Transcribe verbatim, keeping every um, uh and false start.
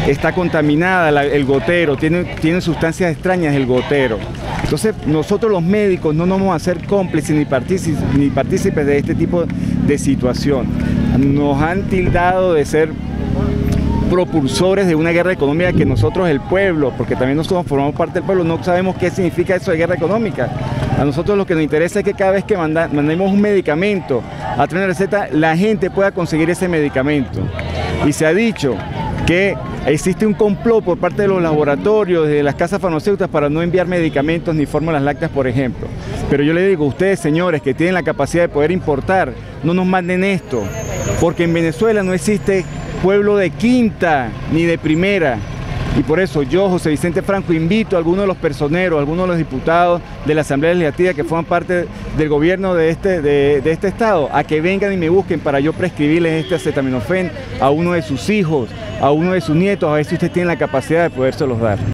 está contaminada la, el gotero, tiene, tiene sustancias extrañas el gotero. Entonces nosotros los médicos no nos vamos a ser cómplices ni partícipes, ni partícipes de este tipo de situación. Nos han tildado de ser propulsores de una guerra económica que nosotros, el pueblo, porque también nosotros formamos parte del pueblo, no sabemos qué significa eso de guerra económica. A nosotros lo que nos interesa es que cada vez que manda, mandemos un medicamento a través de una receta, la gente pueda conseguir ese medicamento. Y se ha dicho que existe un complot por parte de los laboratorios, de las casas farmacéuticas, para no enviar medicamentos ni fórmulas lácteas, por ejemplo. Pero yo le digo, ustedes, señores, que tienen la capacidad de poder importar, no nos manden esto, porque en Venezuela no existe pueblo de quinta ni de primera. Y por eso yo, José Vicente Franco, invito a algunos de los personeros, a algunos de los diputados de la Asamblea Legislativa que forman parte del gobierno de este, de, de este estado, a que vengan y me busquen para yo prescribirles este acetaminofén a uno de sus hijos, a uno de sus nietos, a ver si ustedes tienen la capacidad de podérselos dar.